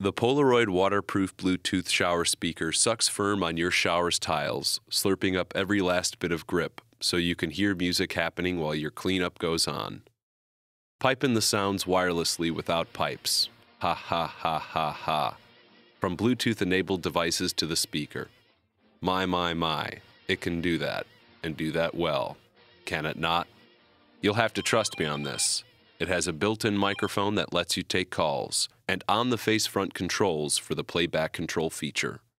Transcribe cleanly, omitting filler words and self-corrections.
The Polaroid waterproof Bluetooth shower speaker sucks firm on your shower's tiles, slurping up every last bit of grip so you can hear music happening while your cleanup goes on. Pipe in the sounds wirelessly without pipes. Ha ha ha ha ha. From Bluetooth-enabled devices to the speaker. My, it can do that, and do that well. Can it not? You'll have to trust me on this. It has a built-in microphone that lets you take calls, and on-the-face front controls for the playback control feature.